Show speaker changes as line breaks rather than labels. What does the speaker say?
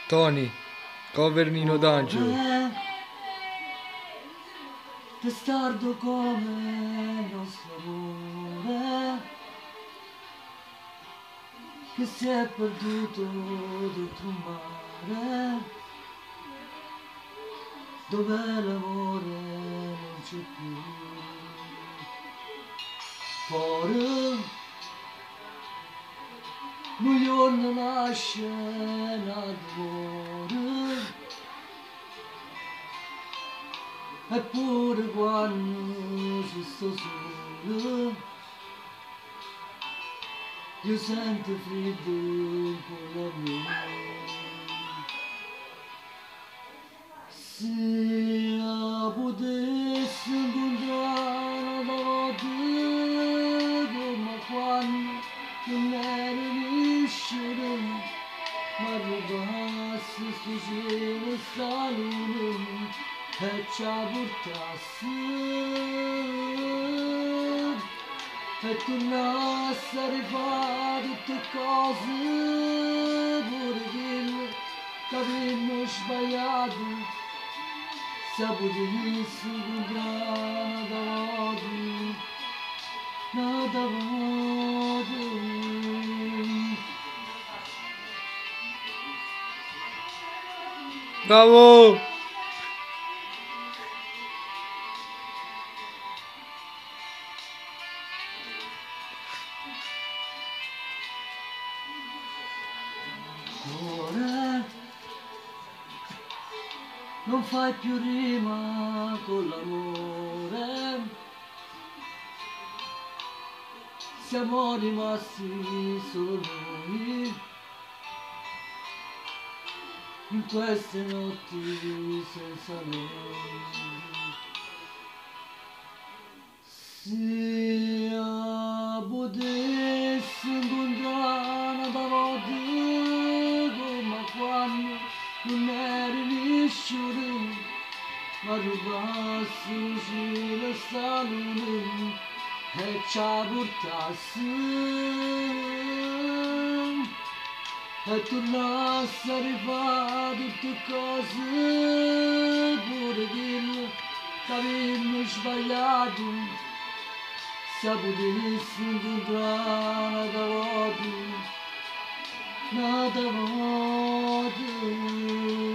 Tony, cover Nino D'Angelo.
Testardo come il nostro amore che si è perduto dentro un mare dove l'amore non c'è più. Fuori New York nasce l'amore, eppure quando ci sto solo io sento freddo con la mia. Se potessi incontrare una volta come quando non ero riuscito, ma rubassi sto cielo sta luna e ci portassi e tornassi a rifare tutte cose pure quello che avremmo sbagliato se potessi incontrare nada vado.
Bravo!
Cuore, non fai più rima con l'amore, siamo rimasti solo noi in queste notti senza lei. Se potessi incontrare una volta come quando non eri riuscito, ma rubassi il cielo e sta luna e ci portassi e tornassi a rifare tutte cose pure quello che avremmo sbagliato se potessi incontrare nada volta